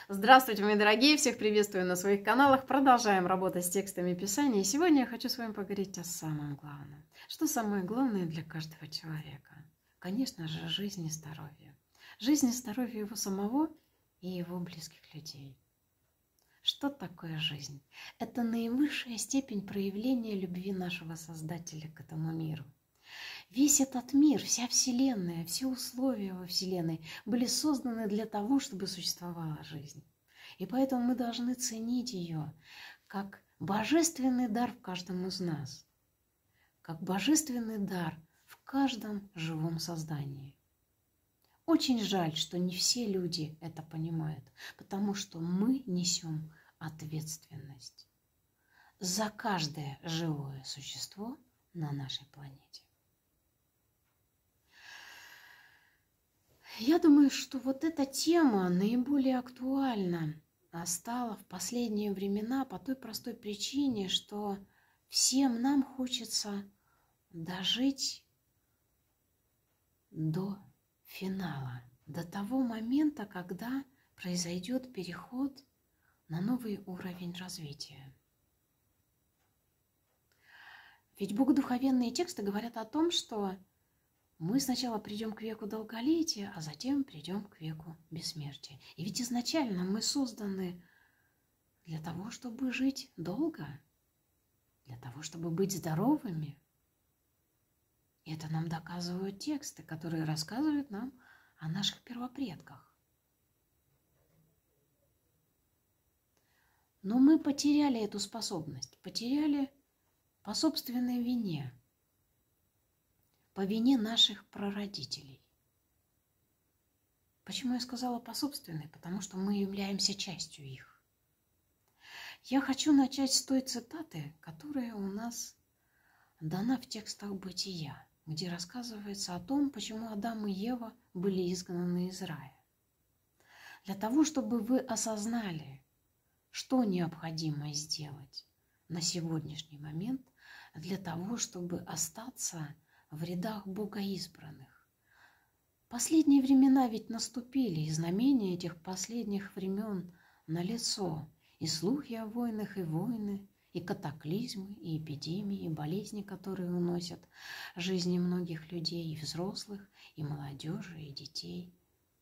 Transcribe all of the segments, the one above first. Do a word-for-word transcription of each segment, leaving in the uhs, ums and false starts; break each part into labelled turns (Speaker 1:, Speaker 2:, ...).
Speaker 1: Здравствуйте, мои дорогие! Всех приветствую на своих каналах. Продолжаем работать с текстами Писания. И сегодня я хочу с вами поговорить о самом главном. Что самое главное для каждого человека? Конечно же, жизнь и здоровье. Жизнь и здоровье его самого и его близких людей. Что такое жизнь? Это наивысшая степень проявления любви нашего Создателя к этому миру. Весь этот мир, вся Вселенная, все условия во Вселенной были созданы для того, чтобы существовала жизнь. И поэтому мы должны ценить ее как божественный дар в каждом из нас, как божественный дар в каждом живом создании. Очень жаль, что не все люди это понимают, потому что мы несем ответственность за каждое живое существо на нашей планете. Я думаю, что вот эта тема наиболее актуальна стала в последние времена по той простой причине, что всем нам хочется дожить до финала, до того момента, когда произойдет переход на новый уровень развития. Ведь богодухновенные тексты говорят о том, что мы сначала придем к веку долголетия, а затем придем к веку бессмертия. И ведь изначально мы созданы для того, чтобы жить долго, для того, чтобы быть здоровыми. И это нам доказывают тексты, которые рассказывают нам о наших первопредках. Но мы потеряли эту способность, потеряли по собственной вине. По вине наших прародителей. Почему я сказала по собственной? Потому что мы являемся частью их. Я хочу начать с той цитаты, которая у нас дана в текстах Бытия, где рассказывается о том, почему Адам и Ева были изгнаны из рая. Для того, чтобы вы осознали, что необходимо сделать на сегодняшний момент, для того, чтобы остаться в рядах богоизбранных. Последние времена ведь наступили, и знамения этих последних времен налицо. И слухи о войнах, и войны, и катаклизмы, и эпидемии, и болезни, которые уносят жизни многих людей, и взрослых, и молодежи, и детей.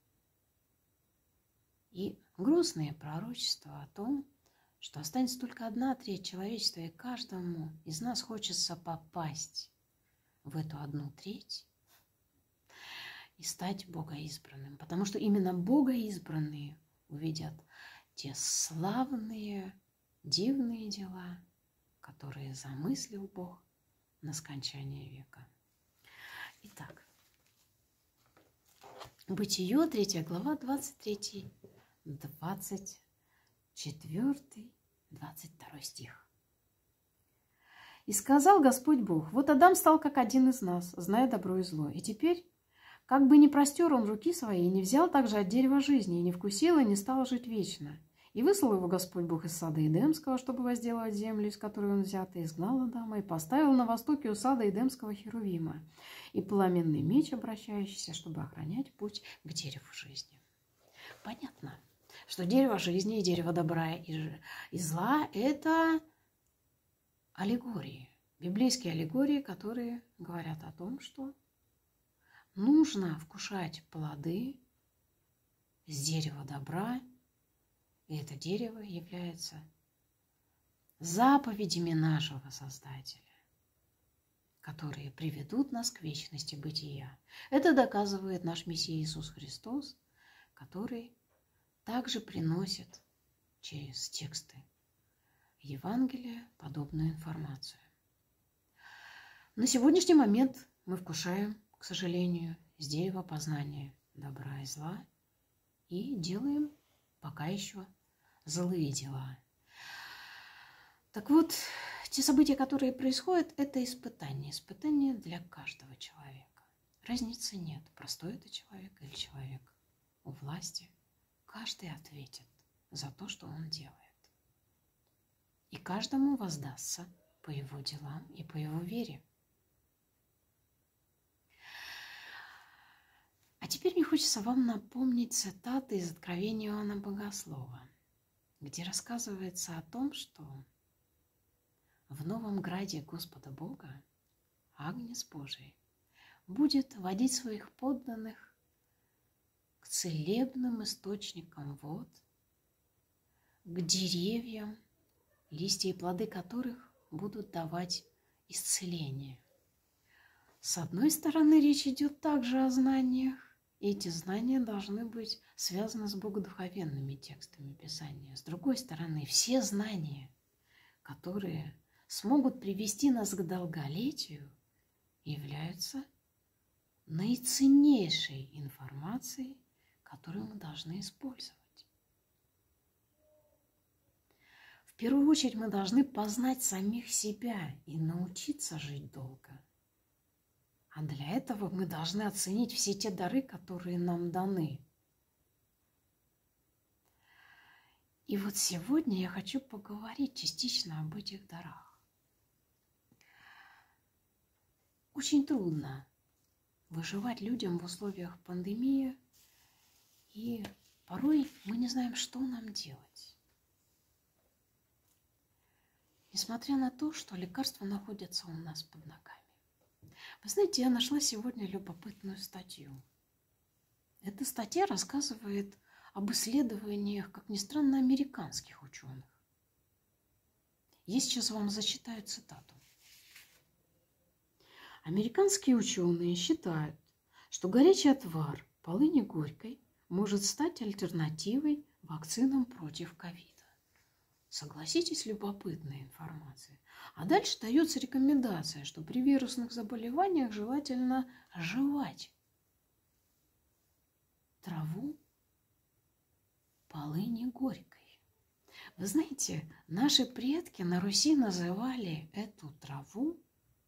Speaker 1: И грустные пророчества о том, что останется только одна треть человечества, и каждому из нас хочется попасть в эту одну треть и стать богоизбранным. Потому что именно богоизбранные увидят те славные, дивные дела, которые замыслил Бог на скончание века. Итак, Бытие, третья глава, двадцать третий, двадцать четвёртый, двадцать второй стих. «И сказал Господь Бог: вот Адам стал как один из нас, зная добро и зло. И теперь, как бы не простер он руки свои, и не взял также от дерева жизни, и не вкусил, и не стал жить вечно. И выслал его Господь Бог из сада Эдемского, чтобы возделывать землю, из которой он взят, и изгнал Адама, и поставил на востоке у сада Эдемского Херувима, и пламенный меч, обращающийся, чтобы охранять путь к дереву жизни». Понятно, что дерево жизни и дерево добра и, и зла – это аллегории, библейские аллегории, которые говорят о том, что нужно вкушать плоды с дерева добра, и это дерево является заповедями нашего Создателя, которые приведут нас к вечности бытия. Это доказывает наш Мессия Иисус Христос, который также приносит через тексты Евангелия подобную информацию. На сегодняшний момент мы вкушаем, к сожалению, с дерева познания добра и зла и делаем пока еще злые дела. Так вот, те события, которые происходят, это испытание. Испытание для каждого человека. Разницы нет, простой это человек или человек у власти. Каждый ответит за то, что он делает. И каждому воздастся по его делам и по его вере. А теперь мне хочется вам напомнить цитаты из Откровения Иоанна Богослова, где рассказывается о том, что в новом граде Господа Бога Агнец Божий будет водить своих подданных к целебным источникам вод, к деревьям, листья и плоды которых будут давать исцеление. С одной стороны, речь идет также о знаниях, и эти знания должны быть связаны с богодуховенными текстами Писания. С другой стороны, все знания, которые смогут привести нас к долголетию, являются наиценнейшей информацией, которую мы должны использовать. В первую очередь мы должны познать самих себя и научиться жить долго. А для этого мы должны оценить все те дары, которые нам даны. И вот сегодня я хочу поговорить частично об этих дарах. Очень трудно выживать людям в условиях пандемии, и порой мы не знаем, что нам делать. Несмотря на то, что лекарства находятся у нас под ногами. Вы знаете, я нашла сегодня любопытную статью. Эта статья рассказывает об исследованиях, как ни странно, американских ученых. Я сейчас вам зачитаю цитату. Американские ученые считают, что горячий отвар полыни горькой может стать альтернативой вакцинам против ковида. Согласитесь, любопытная информация. А дальше дается рекомендация, что при вирусных заболеваниях желательно жевать траву полыни горькой. Вы знаете, наши предки на Руси называли эту траву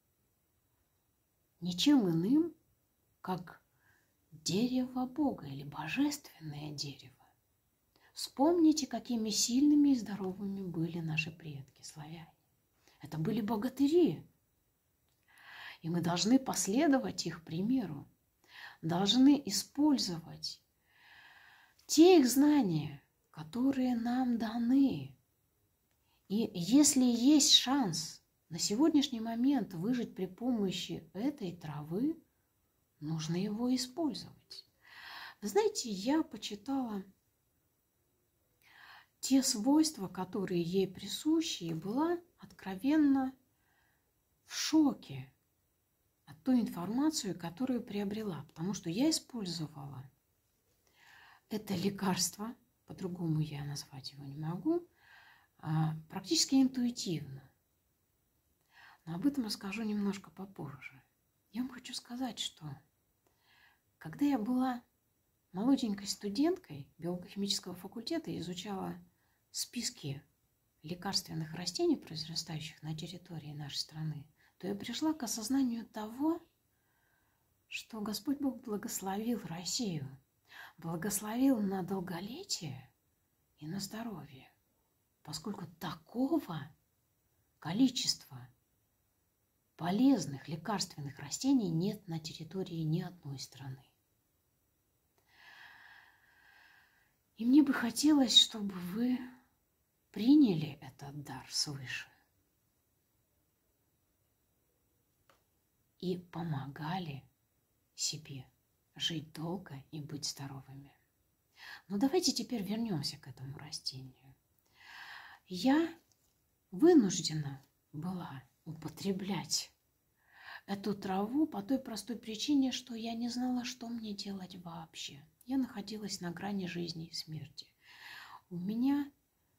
Speaker 1: ничем иным, как дерево Бога или божественное дерево. Вспомните, какими сильными и здоровыми были наши предки, славяне. Это были богатыри. И мы должны последовать их примеру. Должны использовать те их знания, которые нам даны. И если есть шанс на сегодняшний момент выжить при помощи этой травы, нужно его использовать. Вы знаете, я почитала те свойства, которые ей присущи, и была откровенно в шоке от той информации, которую приобрела, потому что я использовала это лекарство, по-другому я назвать его не могу, практически интуитивно. Но об этом расскажу немножко попозже. Я вам хочу сказать, что когда я была молоденькой студенткой биолого-химического факультета и изучала списки лекарственных растений, произрастающих на территории нашей страны, то я пришла к осознанию того, что Господь Бог благословил Россию, благословил на долголетие и на здоровье, поскольку такого количества полезных лекарственных растений нет на территории ни одной страны. И мне бы хотелось, чтобы вы приняли этот дар свыше и помогали себе жить долго и быть здоровыми. Но давайте теперь вернемся к этому растению. Я вынуждена была употреблять эту траву по той простой причине, что я не знала, что мне делать вообще. Я находилась на грани жизни и смерти. У меня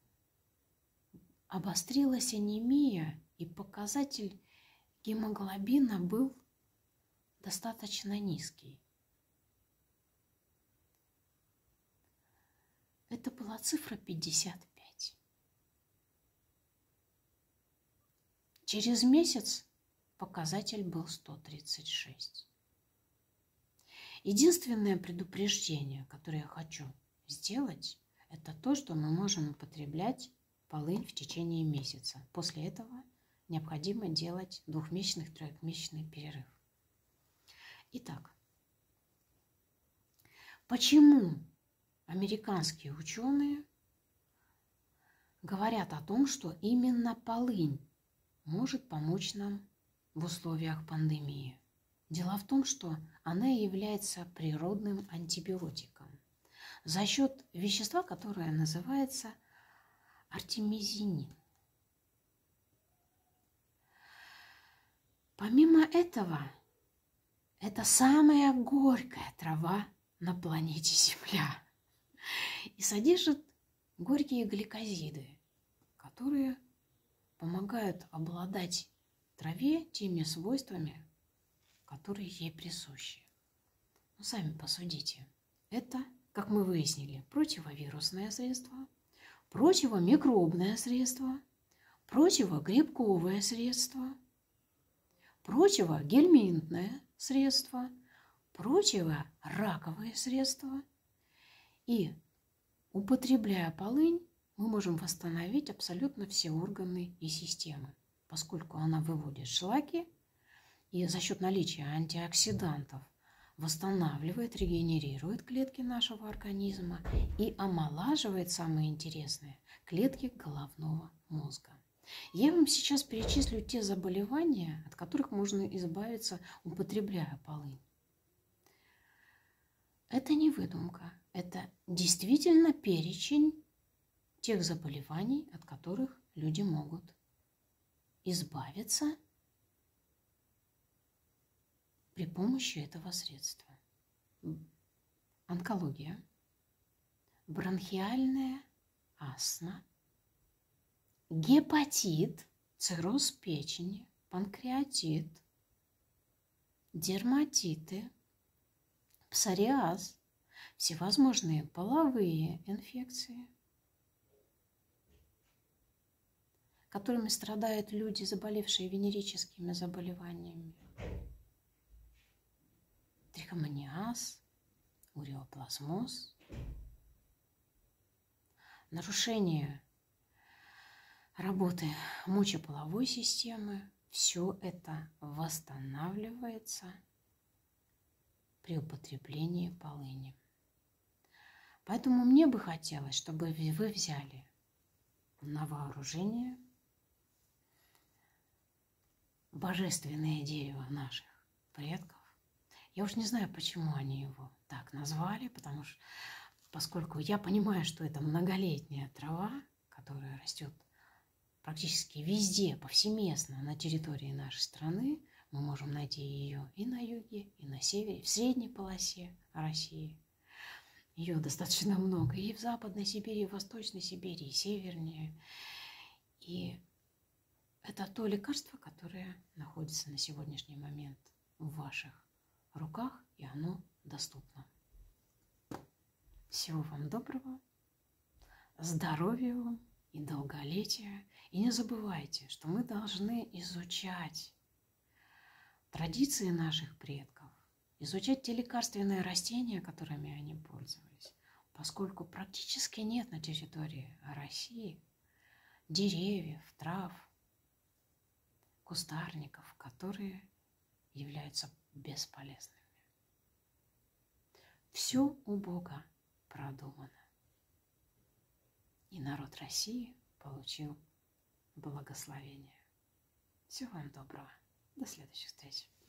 Speaker 1: обострилась анемия, и показатель гемоглобина был достаточно низкий. Это была цифра пятьдесят пять. Через месяц показатель был сто тридцать шесть. Единственное предупреждение, которое я хочу сделать, это то, что мы можем употреблять полынь в течение месяца. После этого необходимо делать двухмесячный, трехмесячный перерыв. Итак, Почему американские ученые говорят о том, что именно полынь может помочь нам в условиях пандемии? Дело в том, что она является природным антибиотиком за счет вещества, которое называется артемизинин. Помимо этого, это самая горькая трава на планете Земля и содержит горькие гликозиды, которые помогают обладать траве теми свойствами, которые ей присущи. Ну, сами посудите. Это, как мы выяснили, противовирусное средство, противомикробное средство, противогрибковое средство, противогельминтное средство, противораковые средства. И, употребляя полынь, мы можем восстановить абсолютно все органы и системы, поскольку она выводит шлаки и за счет наличия антиоксидантов восстанавливает, регенерирует клетки нашего организма и омолаживает, самое интересное, клетки головного мозга. Я вам сейчас перечислю те заболевания, от которых можно избавиться, употребляя полынь. Это не выдумка, это действительно перечень тех заболеваний, от которых люди могут избавиться при помощи этого средства. Онкология, бронхиальная астма, гепатит, цирроз печени, панкреатит, дерматиты, псориаз, всевозможные половые инфекции, которыми страдают люди, заболевшие венерическими заболеваниями, трихомониаз, уреоплазмоз, нарушение работы мочеполовой системы. Все это восстанавливается при употреблении полыни. Поэтому мне бы хотелось, чтобы вы взяли на вооружение божественное дерево наших предков. Я уж не знаю, почему они его так назвали, потому что, поскольку я понимаю, что это многолетняя трава, которая растет практически везде, повсеместно на территории нашей страны, мы можем найти ее и на юге, и на севере, в средней полосе России. Ее достаточно много и в Западной Сибири, и в Восточной Сибири, и севернее. И это то лекарство, которое находится на сегодняшний момент в ваших руках, и оно доступно. Всего вам доброго, здоровья вам и долголетия. И не забывайте, что мы должны изучать традиции наших предков, изучать те лекарственные растения, которыми они пользовались, поскольку практически нет на территории России деревьев, трав, кустарников, которые являются бесполезными. Все у Бога продумано. И народ России получил благословение. Всего вам доброго. До следующих встреч.